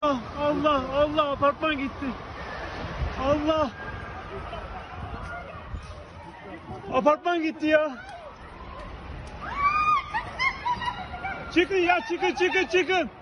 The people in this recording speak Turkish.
Allah Allah, apartman gitti. Allah. Apartman gitti ya. Çıkın ya, çıkın çıkın çıkın.